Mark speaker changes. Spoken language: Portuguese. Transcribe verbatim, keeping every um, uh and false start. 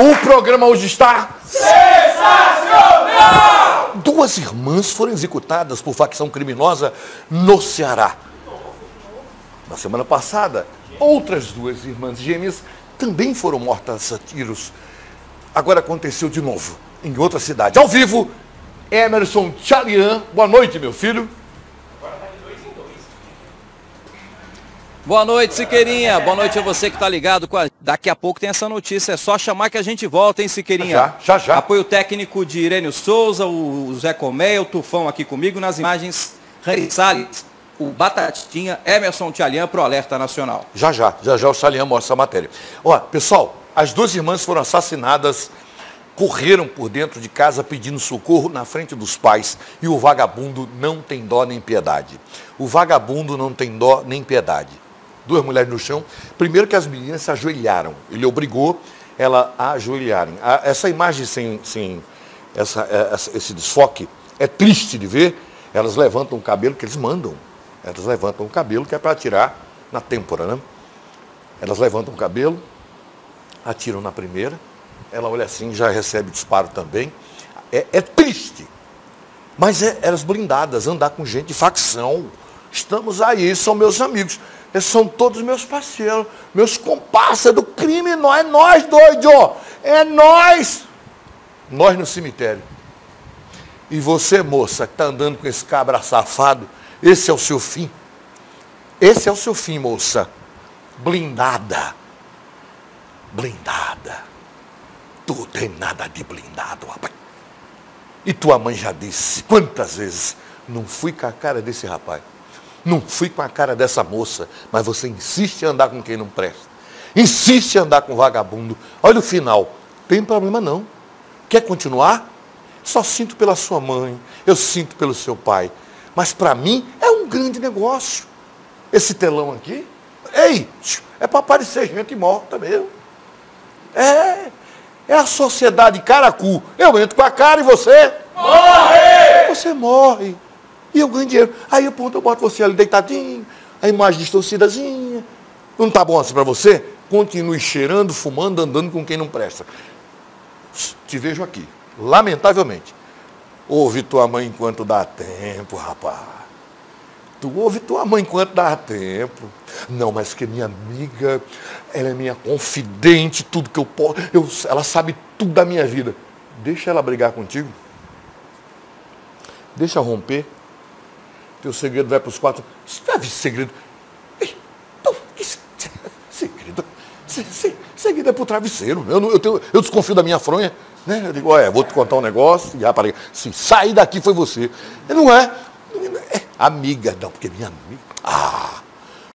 Speaker 1: O programa hoje está
Speaker 2: sensacional!
Speaker 1: Duas irmãs foram executadas por facção criminosa no Ceará. Na semana passada, outras duas irmãs gêmeas também foram mortas a tiros. Agora aconteceu de novo, em outra cidade. Ao vivo, Emerson Tchalian. Boa noite, meu filho.
Speaker 3: Boa noite, Siqueirinha. Boa noite a você que está ligado com a... Daqui a pouco tem essa notícia. É só chamar que a gente volta, hein, Siqueirinha?
Speaker 1: Já, já, já.
Speaker 3: Apoio técnico de Irênio Souza, o Zé Comé, o Tufão aqui comigo. Nas imagens, Rani Salles, o Batatinha, Emerson Tchalian pro Alerta Nacional.
Speaker 1: Já, já. Já, já o Tchalian mostra essa matéria. Ó, pessoal, as duas irmãs foram assassinadas, correram por dentro de casa pedindo socorro na frente dos pais. E o vagabundo não tem dó nem piedade. O vagabundo não tem dó nem piedade. Duas mulheres no chão. Primeiro que as meninas se ajoelharam. Ele obrigou elas a ajoelharem. Essa imagem sem, sem essa, esse desfoque é triste de ver. Elas levantam o cabelo, que eles mandam. Elas levantam o cabelo, que é para atirar na têmpora, né? Elas levantam o cabelo, atiram na primeira. Ela olha assim, já recebe disparo também. É, é triste. Mas é, elas blindadas, andar com gente de facção. Estamos aí, são meus amigos. Eles são todos meus parceiros, meus comparsas do crime. Nós, é nós, doido! É nós! Nós no cemitério. E você, moça, que está andando com esse cabra safado, esse é o seu fim. Esse é o seu fim, moça. Blindada. Blindada. Tu tem nada de blindado, rapaz. E tua mãe já disse quantas vezes, não fui com a cara desse rapaz. Não fui com a cara dessa moça, mas você insiste em andar com quem não presta. Insiste em andar com vagabundo. Olha o final. Tem problema não. Quer continuar? Só sinto pela sua mãe, eu sinto pelo seu pai. Mas para mim é um grande negócio. Esse telão aqui, ei, é para aparecer gente morta mesmo. É, é a sociedade caracu. Eu entro com a cara e você...
Speaker 2: Morre!
Speaker 1: Você morre. E eu ganho dinheiro. Aí eu, pronto, eu boto você ali deitadinho, a imagem distorcidazinha. Não tá bom assim para você? Continue cheirando, fumando, andando com quem não presta. Te vejo aqui, lamentavelmente. Ouve tua mãe enquanto dá tempo, rapaz. Tu ouve tua mãe enquanto dá tempo. Não, mas que minha amiga, ela é minha confidente, tudo que eu posso, eu, ela sabe tudo da minha vida. Deixa ela brigar contigo. Deixa romper. Teu segredo vai para os quatro. Você já viu segredo? Ei, não, que segredo? Segredo é para o travesseiro. Eu, eu, tenho, eu desconfio da minha fronha. Né? Eu digo, olha, vou te contar um negócio. E rapaz, se sair daqui foi você. Não é, não é amiga, não, porque minha amiga. Ah,